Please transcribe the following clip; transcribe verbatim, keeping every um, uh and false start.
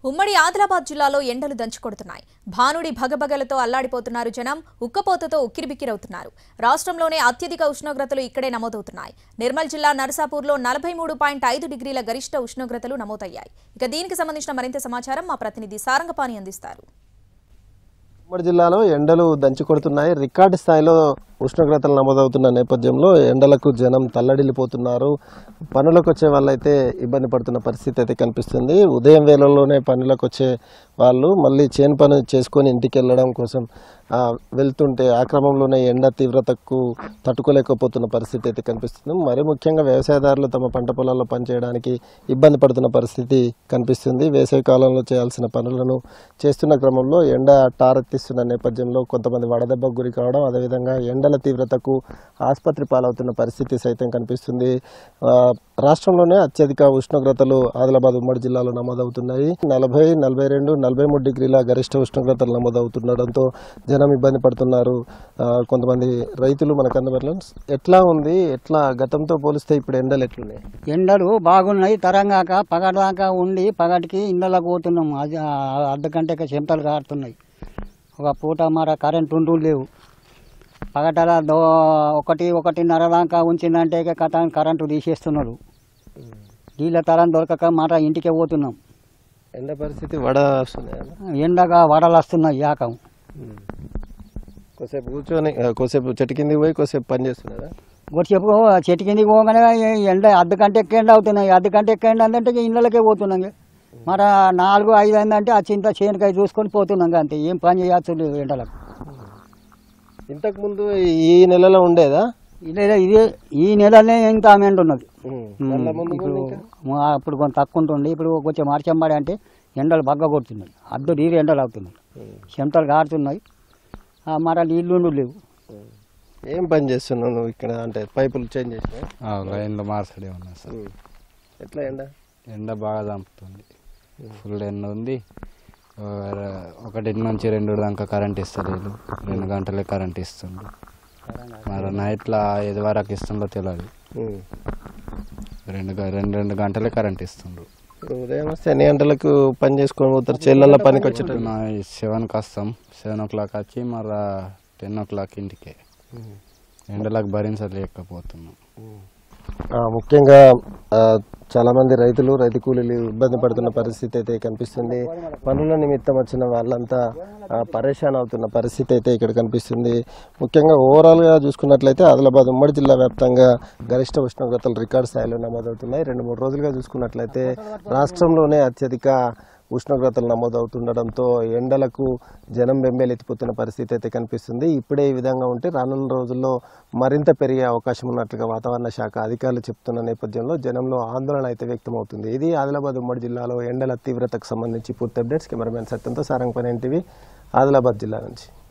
ఉమ్మడి ఆదిలాబాద్ జిల్లాలో ఎండలు దంచుకొడుతున్నాయి. భానుడి భగభగలతో అల్లాడిపోతున్నారు జనం. ఉక్కపోతతో ఉక్కిరిబిక్కిరవుతున్నారు. రాష్ట్రంలోనే అత్యధిక ఉష్ణోగ్రతలు ఇక్కడే నమోదవుతున్నాయి. నిర్మల్ జిల్లా నరసాపూర్లో నలభై మూడు పాయింట్ ఐదు డిగ్రీల గరిష్ట ఉష్ణోగ్రతలు నమోదయ్యాయి. ఇక దీనికి సంబంధించిన మరింత సమాచారం మా ప్రతినిధి సారంగపాణి అందిస్తారు. ఉమ్మడి జిల్లాలో ఎండలు దంచుకొడుతున్నాయి. రికార్డు స్థాయిలో ఉష్ణోగ్రతలు నమోదవుతున్న నేపథ్యంలో ఎండలకు జనం తల్లడిల్లిపోతున్నారు. పనులకు వచ్చే వాళ్ళైతే ఇబ్బంది పడుతున్న పరిస్థితి అయితే కనిపిస్తుంది. ఉదయం వేళల్లోనే పనులకు వచ్చే వాళ్ళు మళ్ళీ చేను పని చేసుకొని ఇంటికి వెళ్ళడం కోసం వెళ్తుంటే ఆ క్రమంలోనే ఎండ తీవ్రతకు తట్టుకోలేకపోతున్న పరిస్థితి అయితే కనిపిస్తుంది. మరి ముఖ్యంగా వ్యవసాయదారులు తమ పంట పొలాల్లో పనిచేయడానికి ఇబ్బంది పడుతున్న పరిస్థితి కనిపిస్తుంది. వేసవి కాలంలో చేయాల్సిన పనులను చేస్తున్న క్రమంలో ఎండ టారెత్తిస్తున్న నేపథ్యంలో కొంతమంది వడదెబ్బకు గురి కావడం, అదేవిధంగా ఎండల తీవ్రతకు ఆసుపత్రి పాలవుతున్న పరిస్థితి సైతం కనిపిస్తుంది. రాష్ట్రంలోనే అత్యధిక ఉష్ణోగ్రతలు ఆదిలాబాద్ ఉమ్మడి జిల్లాలో నమోదవుతున్నాయి. నలభై నలభై రెండు నలభై మూడు డిగ్రీల గరిష్ట ఉష్ణోగ్రతలు నమోదవుతుండడంతో జనం ఇబ్బంది పడుతున్నారు. కొంతమంది రైతులు మనకు అందుబాటులో ఎట్లా ఉంది, ఎట్లా గతంతో పోలిస్తే ఇప్పుడు ఎండలు ఎట్లున్నాయి? ఎండలు బాగున్నాయి. తరంగాక పగటిదాకా ఉండి పగటికి ఇండ్లకు పోతున్నాం. అది అర్ధ గంటకి చెమటలు కారుతున్నాయి. ఒక పూట మర కరెంట్ ఉంటూ లేవు. పగటల దో ఒకటి ఒకటిన్నర దాకా ఉంచిందంటే కథ కరెంటు తీసేస్తున్నారు. నీళ్ళ తరం దొరకక మాట ఇంటికే పోతున్నాం. ఎండ పరిస్థితి వడ ఎండగా వడలు వస్తున్నాయి. యాకం కొద్దిసేపు కూర్చొని కొద్దిసేపు చెట్టు కిందికి పోయి కొద్దిసేపు పని చేస్తున్నారా? కొద్దిసేపు చెట్టు కిందికి పోగానే ఎండ అర్ధ గంట ఎక్క ఎండ అవుతున్నాయి. అర్ధ గంట ఎక్క ఎండ అంటే ఇళ్ళకే పోతున్నాం. మరి నాలుగు ఐదు అయిందంటే ఆ చింత చేనుకాయ చూసుకొని పోతున్నాం. అంతే, ఏం పని చేయచ్చు లేదు ఎండలకు. ఇంతకు ముందు ఈ నెలలో ఉండేదా? ఈ నెల ఇదే ఈ నెలనే ఇంత మెండు ఉన్నది. ఇప్పుడు అప్పుడు కొంత తక్కువ ఉంటుంది. ఇప్పుడు కొంచెం మార్చంబడి అంటే ఎండలు బాగా కొడుతున్నాయి. అడ్డు నీరు ఎండలు అవుతున్నాయి. చెమటలు కారుతున్నాయి. మరి నీళ్ళు లేవు. ఏం పని చేస్తున్నావు నువ్వు ఇక్కడ? అంటే పైపులు చేంజ్ చేసినా? లైన్లో మార్చడే ఉన్నా సార్. ఎట్లా ఎండ? ఎండ బాగా చంపుతుంది. ఫుల్ ఎండ ఉంది. ఒకటి నుంచి రెండు దాకా కరెంట్ ఇస్తలేదు. రెండు గంటలే కరెంట్ ఇస్తుండ్రు. మరి నైట్లో ఐదు వరకు ఇస్తుండో తెలియదు. రెండు రెండు రెండు గంటలే కరెంట్ ఇస్తుండ్రు. ఉదయం వస్తే ఎన్ని గంటలకు పని చేసుకొని పోతారు? చెల్లెళ్ళ పనికి వచ్చేట సెవెన్కి వస్తాం. సెవెన్ ఓ క్లాక్ వచ్చి మరి టెన్ ఓ క్లాక్ ఇంటికే. ఎండలకు భరించలేకపోతున్నాం. ముఖ్యంగా చాలా మంది రైతులు రైతు కూలీలు ఇబ్బంది పడుతున్న పరిస్థితి అయితే కనిపిస్తుంది. పనుల నిమిత్తం వచ్చిన వాళ్ళంతా పరేషాన్ అవుతున్న పరిస్థితి అయితే ఇక్కడ కనిపిస్తుంది. ముఖ్యంగా ఓవరాల్గా చూసుకున్నట్లయితే ఆదిలాబాద్ ఉమ్మడి జిల్లా వ్యాప్తంగా గరిష్ట ఉష్ణోగ్రతలు రికార్డు స్థాయిలో నమోదవుతున్నాయి. రెండు మూడు రోజులుగా చూసుకున్నట్లయితే రాష్ట్రంలోనే అత్యధిక ఉష్ణోగ్రతలు నమోదవుతుండడంతో ఎండలకు జనం బెంబేలెత్తిపోతున్న పరిస్థితి అయితే కనిపిస్తుంది. ఇప్పుడే ఈ విధంగా ఉంటే రానున్న రోజుల్లో మరింత పెరిగే అవకాశం ఉన్నట్లుగా వాతావరణ శాఖ అధికారులు చెప్తున్న నేపథ్యంలో జనంలో ఆందోళన అయితే వ్యక్తమవుతుంది. ఇది ఆదిలాబాద్ ఉమ్మడి జిల్లాలో ఎండల తీవ్రతకు సంబంధించి పూర్తి అప్డేట్స్. కెమెరామెన్ సత్యంతో సారంగపాణి ఎన్టీవీ ఆదిలాబాద్ జిల్లా నుంచి.